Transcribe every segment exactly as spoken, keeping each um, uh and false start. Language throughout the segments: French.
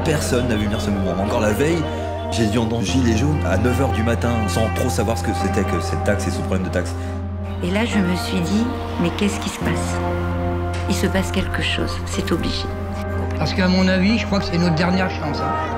personne n'a vu venir ce mouvement. Encore la veille, j'ai dû entendre Gilets jaunes à neuf heures du matin sans trop savoir ce que c'était que cette taxe et ce problème de taxe. Et là, je me suis dit, mais qu'est-ce qui se passe? Il se passe quelque chose, c'est obligé. Parce qu'à mon avis, je crois que c'est notre dernière chance. Hein.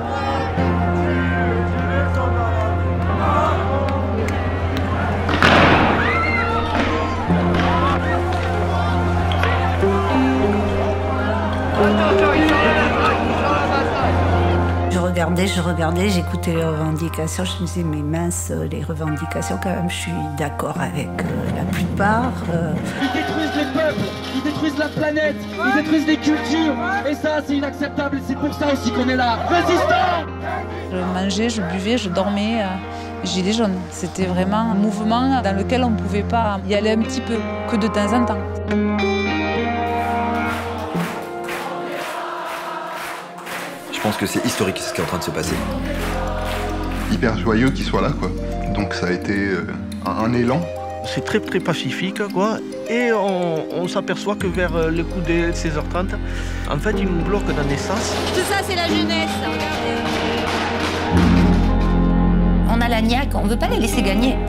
Je regardais, je regardais, j'écoutais les revendications, je me disais, mais mince, les revendications, quand même, je suis d'accord avec euh, la plupart. Euh... Ils détruisent les peuples, ils détruisent la planète, ils détruisent les cultures, et ça, c'est inacceptable, et c'est pour ça aussi qu'on est là. Résistants! Je mangeais, je buvais, je dormais, euh, Gilets jaunes. C'était vraiment un mouvement dans lequel on ne pouvait pas y aller un petit peu, que de temps en temps. Je pense que c'est historique ce qui est en train de se passer. Hyper joyeux qu'il soit là, quoi. Donc ça a été euh, un, un élan. C'est très très pacifique, quoi. Et on, on s'aperçoit que vers le coup de seize heures trente, en fait, ils nous bloquent dans les sens. Tout ça, c'est la jeunesse, regardez. On a la niaque, on ne veut pas les laisser gagner.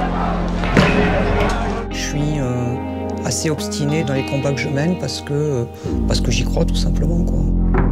Je suis euh, assez obstiné dans les combats que je mène parce que, parce que j'y crois tout simplement, quoi.